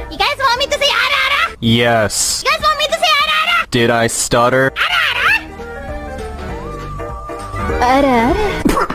You guys want me to say Arara? Yes. You guys want me to say Arara? Did I stutter? Arara? Arara.